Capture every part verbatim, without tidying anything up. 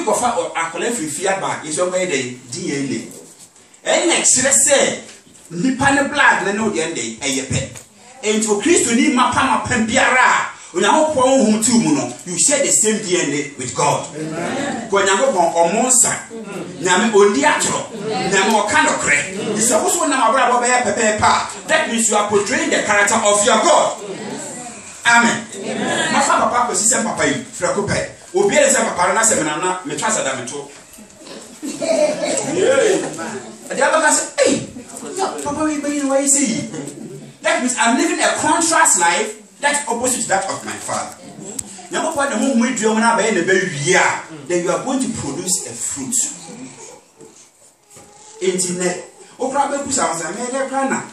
obi ko fa akola free fear ba is your way the D N A and next say nipa ne blood na no de ndey eyepe enti o Kristo ni mapa mapa biara Onyankopon hu tu mu no you share the same D N A with God. Amen. Ko Onyankopon omonsa nyame ondi atro nyame o ka no kre is also na mabra bo be pepe pa that means you are portraying the character of your God. Amen. Amen. Mafa papa ko sisem papa yi frako pe obi ele se papa na se me na me twasa da me to yeah ade aba say hey papa we be why say that means I'm living a contrast life that's opposite to that of my father. Then you are going to produce a fruit. Internet. Oh, probably sounds a mere crana.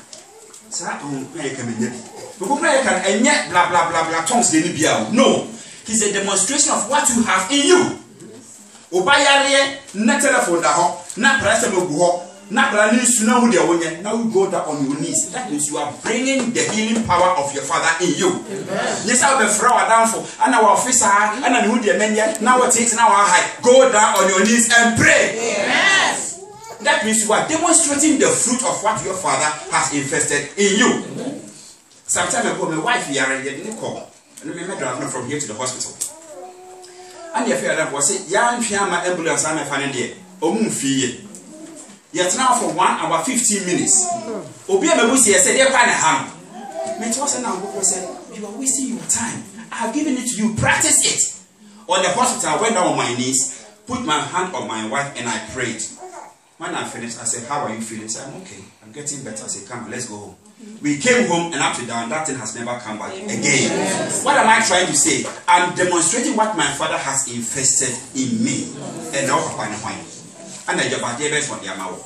Blah blah blah blah tongues. No, it's a demonstration of what you have in you. Obayare, not telephone, not press now you go down on your knees. That means you are bringing the healing power of your father in you. Yes, I'll be thrown down for and our officer and I know the men yet. Now it takes now high. Go down on your knees and pray. Yes. That means you are demonstrating the fruit of what your father has invested in you. Sometimes I go, my wife here and didn't call. And let me drive from here to the hospital. And if you are was it, young Fiamma ambulance, I'm a fan there. Oh, fee. Yet now for one hour fifteen minutes. Obi Amebusi said, "They find a ham." Me to us now said, "You are wasting your time. I have given it to you. Practice it." On the hospital, I went down on my knees, put my hand on my wife, and I prayed. When I finished, I said, "How are you feeling?" I said, "I'm okay. I'm getting better." I said, "Come, let's go home." We came home, and up to down, that thing has never come back again. Yes. What am I trying to say? I'm demonstrating what my father has invested in me, and now Papa and wine. And I just base on the amount.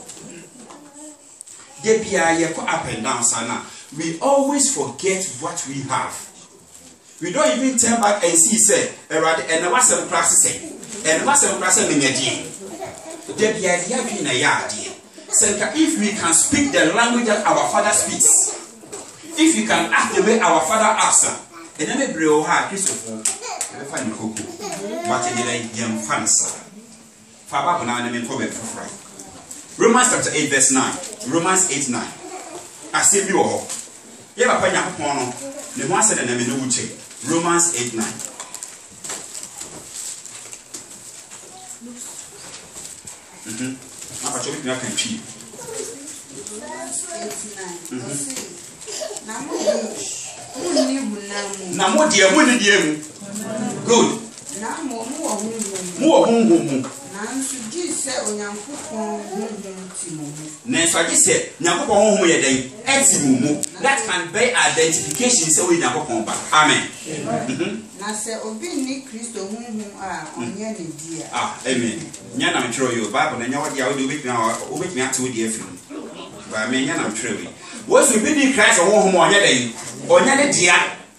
Up and down, sana. We always forget what we have. We don't even turn back and see, say, and what's some classes say, and what's some classes in a day. If we can speak the language that our father speaks, if you can act the way our father acts, and then we bring our Christopher, find Coco, but in the young fancy. Romans chapter eight verse nine. Romans eight nine. I say you all. You have a pen upon the one said and I mean check. Romans eight nine. Mm-hmm. I'm a chocolate milk and cheese. Now what dear winning dear? Good. Now more more more. Nenso agi se Nyankopon ho ye den etimumu that can be identification say we Nyankopon ba. Amen. Na se obi ni Kristo hu hu a onye ne dia. Ah, amen. Nya na mtro yo Bible na nya wo dia wo de obetuma obetuma ate wo dia firu. Ba me nya na mtro we. Wo so bi ni Christ ho hu onye den onye ne dia.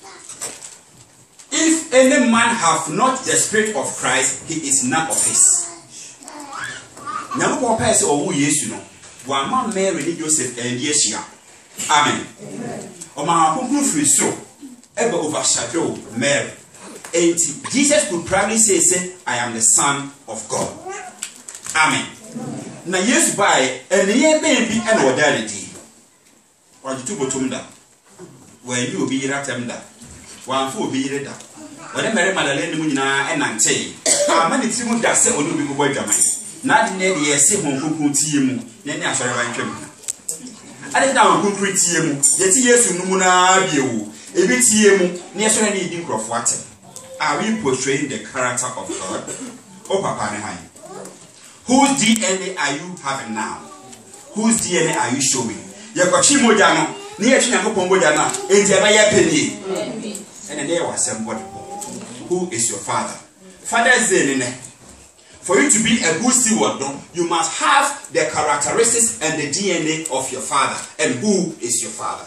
If any man have not the spirit of Christ, he is none of his. Now, what person or who yes, you know, one man Mary, Joseph, and Yeshua. Amen. O my uncle free so ever overshadow Mary. And Jesus could probably say, say, I am the Son of God. Amen. Now, yes, by and the year baby and modernity. Or you took to that. When you be at them that. One fool be read that. When Mary Magdalene Munina and Nante, how many things that say on you go Germany? Not near the same home team, then I shall have I did now good team, yet yes, Numuna view, a bit team, near so any drink of water. Are we portraying the character of God? Oh, Papa, whose D N A are you having now? Whose D N A are you showing? Yakochimo Jano, near Chinako Jana, and Jabaya Penny. And there was somebody. Who is your father? Father Zenine. For you to be a good steward, you must have the characteristics and the D N A of your father. And who is your father?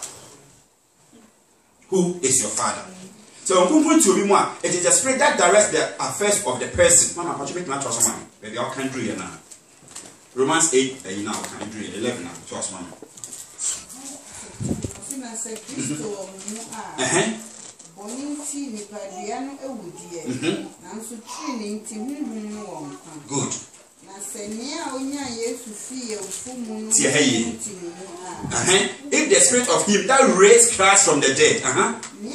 Who is your father? So, it is the spirit that directs the affairs of the person. Mama, what you make my trust money? Maybe I can do it now. Romans eight, you now can do it. eleven now, trust money. Uh-huh. Good. Uh-huh. If the spirit of him that raised Christ from the dead, uh-huh.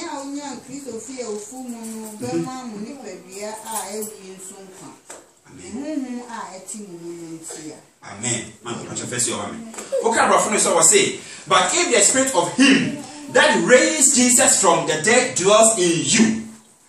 Amen. Amen. Okay, brother, so I say, but if the spirit of him that raised Jesus from the dead dwells in you,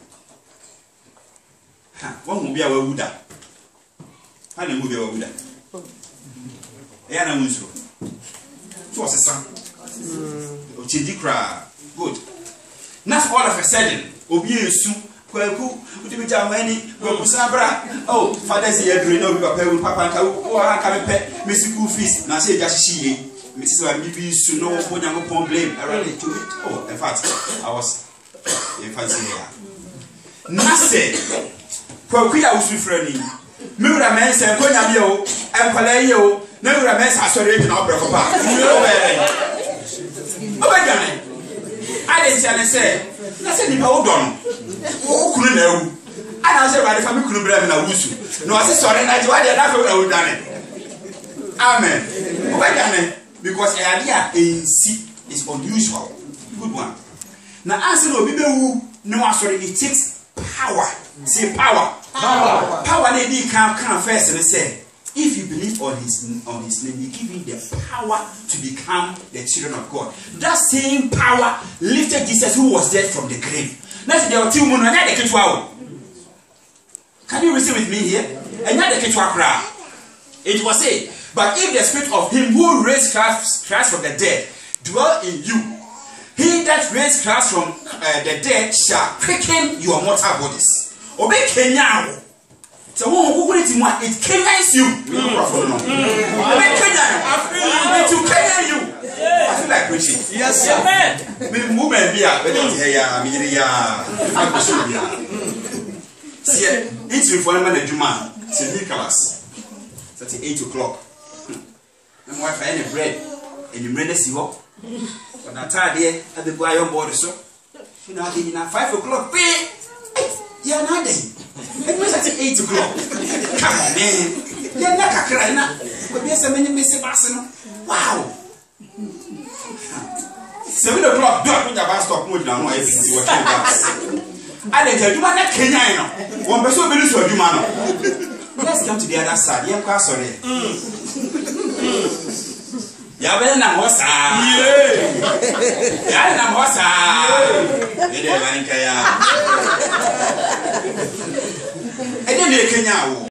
what will be our Buddha? How do you move your Buddha? Yeah, I'm so. So what's the son? Ochidikra. Good. Not all of a sudden, Obi Su, Kwaku, Udimijamani, Kwakusabra. Oh, father's here, no, Papa, Papa, or Kame, Miss Goofy, Nasi Jashi, Missus Wabi Su, no one young upon blame. I ran into it. Oh, in fact, I was in fancy here. Nasi, Kwakuya was refraining. Mura men say konya bio empale yo na mura men say asori bi na obrefo pa obegane ade sia ne say na say nipa wo don wo kunu na ewu ana say ba de fa mi kunu bra mi na wusu no ase sori na ji wa de na fa na wo dane amen obegane because e ade a ensi is unusual. Good one. Na answer no bi be wu na wa sori, it takes power. Say power. Power. Power lady can come first and say, if you believe on his on his name, he give you the power to become the children of God. That same power lifted Jesus, who was dead, from the grave. That's the two moon and the kitwa. Can you receive with me here? And not the kitwa cry. It was said, but if the spirit of him who raised Christ, Christ from the dead dwell in you, he that raised Christ from uh, the dead shall quicken your mortal bodies. Obey Kenya. So it Kenyans you. Obey Kenya. It will Kenya you. I feel like preaching. Yes, sir. Me woman be a better here. Me here. I'm sure be a. See, it's for man a Juma. Saint Nicholas. That's eight o'clock. My wife had any bread, and you ready see what? But I tired there at the boy on board so. You know, at five o'clock. Yeah, not day. It was at eight o'clock. Come on, man. You're not a crying. But there's a many missing Barcelona. Wow. Seven o'clock, don't put the bus stop more than one. You were I let you man that Kenya. One person will lose you, man. Let's come to the other side. Yeah, I'm sorry. Yeah, but I'm Hossa. Yeah, I'm Hossa. I didn't Kenya.